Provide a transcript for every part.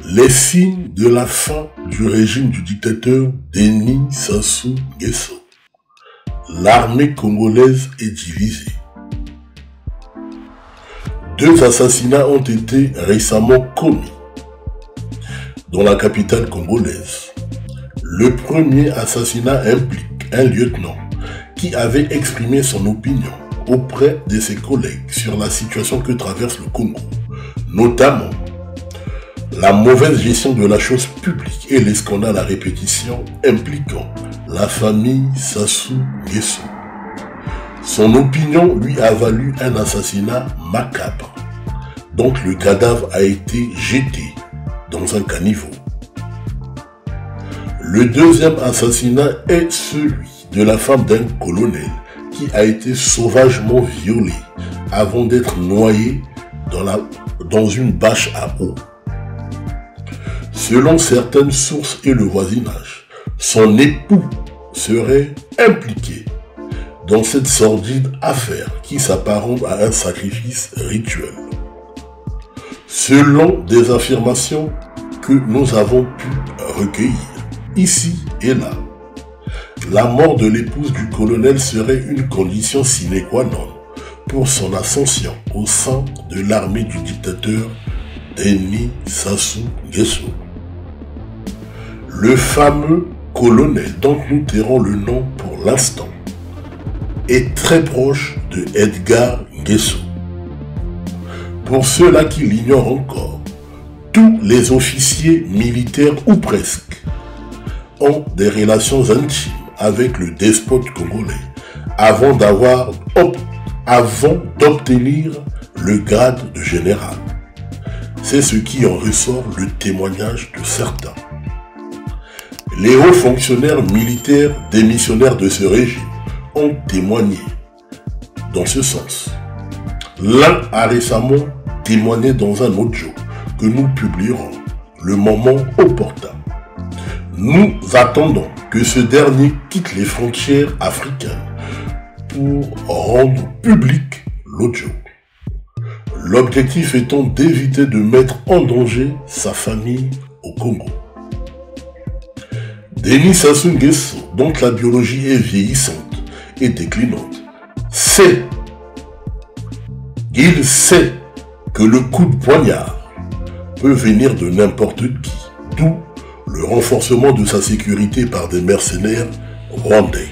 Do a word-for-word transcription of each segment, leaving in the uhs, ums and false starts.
Les signes de la fin du régime du dictateur Denis Sassou Nguesso. L'armée congolaise est divisée. Deux assassinats ont été récemment commis dans la capitale congolaise. Le premier assassinat implique un lieutenant qui avait exprimé son opinion auprès de ses collègues sur la situation que traverse le Congo, notamment la mauvaise gestion de la chose publique et les scandales à répétition impliquant la famille Sassou Nguesso. Son opinion lui a valu un assassinat macabre. Donc le cadavre a été jeté dans un caniveau. Le deuxième assassinat est celui de la femme d'un colonel qui a été sauvagement violée avant d'être noyée dans, la, dans une bâche à eau. Selon certaines sources et le voisinage, son époux serait impliqué dans cette sordide affaire qui s'apparente à un sacrifice rituel. Selon des affirmations que nous avons pu recueillir ici et là, la mort de l'épouse du colonel serait une condition sine qua non pour son ascension au sein de l'armée du dictateur Denis Sassou Nguesso. Le fameux colonel dont nous tairons le nom pour l'instant est très proche de Edgar Nguesso. Pour ceux-là qui l'ignorent encore, tous les officiers militaires ou presque ont des relations intimes avec le despote congolais avant d'avoir avant d'obtenir le grade de général. C'est ce qui en ressort le témoignage de certains. Les hauts fonctionnaires militaires démissionnaires de ce régime ont témoigné dans ce sens. L'un a récemment témoigné dans un audio que nous publierons le moment opportun. Nous attendons que ce dernier quitte les frontières africaines pour rendre public l'audio. L'objectif étant d'éviter de mettre en danger sa famille au Congo. Denis Sassou Nguesso, dont la biologie est vieillissante et déclinante, sait, il sait que le coup de poignard peut venir de n'importe qui, d'où le renforcement de sa sécurité par des mercenaires rwandais.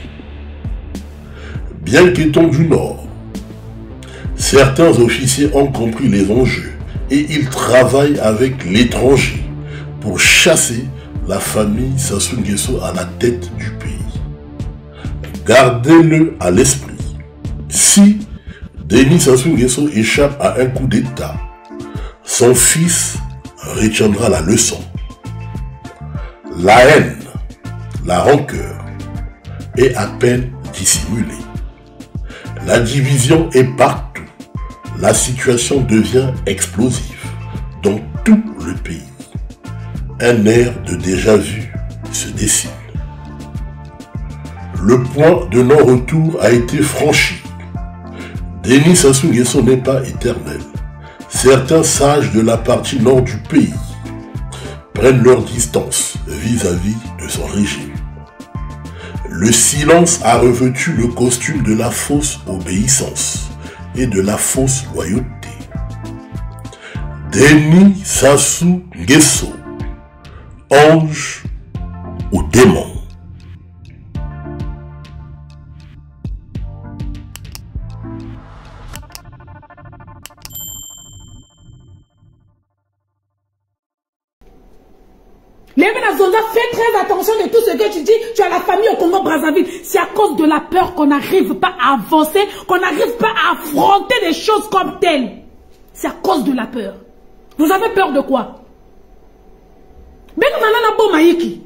Bien qu'étant du Nord, certains officiers ont compris les enjeux et ils travaillent avec l'étranger pour chasser la famille Sassou Nguesso à la tête du pays. Gardez-le à l'esprit. Si Denis Sassou Nguesso échappe à un coup d'État, son fils retiendra la leçon. La haine, la rancœur est à peine dissimulée. La division est partout. La situation devient explosive dans tout le pays. Un air de déjà-vu se dessine. Le point de non-retour a été franchi. Denis Sassou Nguesso n'est pas éternel. Certains sages de la partie nord du pays prennent leur distance vis-à-vis de son régime. Le silence a revêtu le costume de la fausse obéissance et de la fausse loyauté. Denis Sassou Nguesso, ange ou démon? Lévena Zonza, fais très attention de tout ce que tu dis. Tu as la famille au Congo-Brazzaville. C'est à cause de la peur qu'on n'arrive pas à avancer, qu'on n'arrive pas à affronter des choses comme telles. C'est à cause de la peur. Vous avez peur de quoi? Ben Manana Bomaïki.